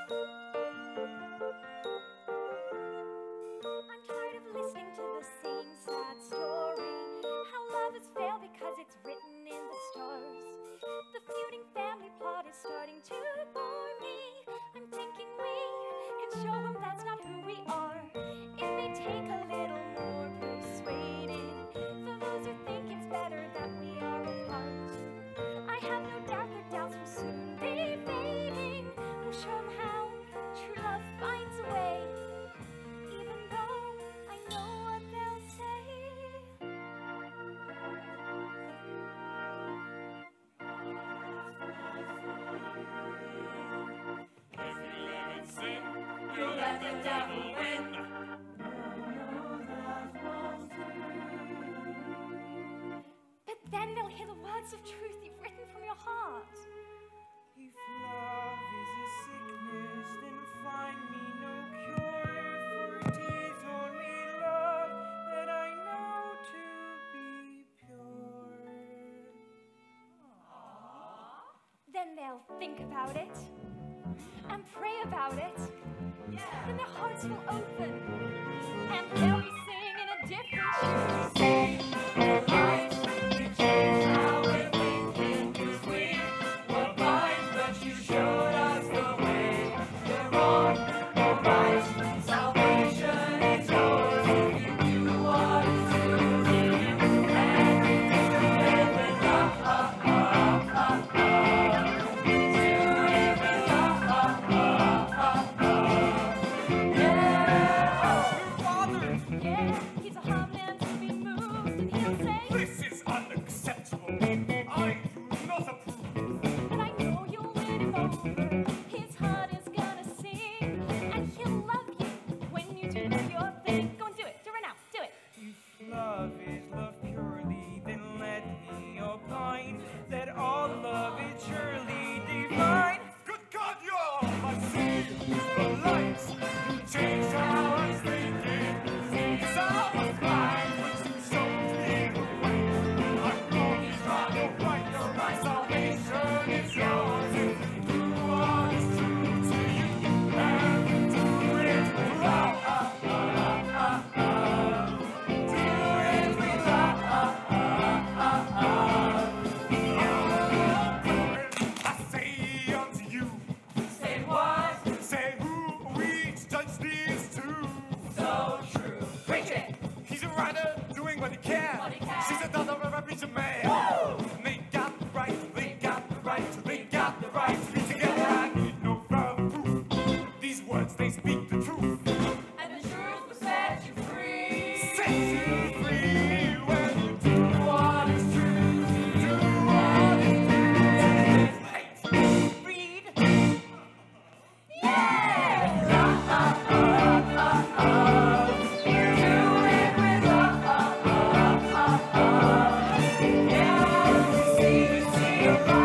I'm tired of listening to the same sad story, how love has failed because it's written in the stars. The feuding family plot is starting to bore me. I'm thinking we can show them that's not who we are. It may take a little more persuading for those who think it's better that we are apart. I have no doubt their doubts will soon be fading. We'll show them how true love finds a way, even though I know what they'll say. If you live in sin, you let the devil win. But then they'll hear the words of truth you've written from your heart. If love is a sickness, then find me no cure, for it is only love that I know to be pure. Then they'll think about it and pray about it. Then their hearts will open and they'll be singing in a different tune. Yeah, he's a hard man to be moved, and he'll say, This is unacceptable. I do not approve. but I know you'll win him over. His heart is gonna sing, and he'll love you when you do your thing. Go and do it. Do it right now. Do it. If love is love purely, then let me opine that all love is surely divine. Good God, you're my sea, the lights. You changed how I was thinking. Cause I was blind, but you showed me the way. I'm wrong, he's wrong, you're right, my salvation is yours. If you do what is true to you, and do it with love. Do it with love. I say unto you, Say what? say who we judge these two. So true. Preach it. He's a writer doing what he can. What he can. She's a daughter of a preacher man. They got the right, they got the right, they got the right to be together. I need no further proof. These words, they speak the truth. And the truth will set you free. Set you free when you do what is true. Do what is true. Read. Yeah, see,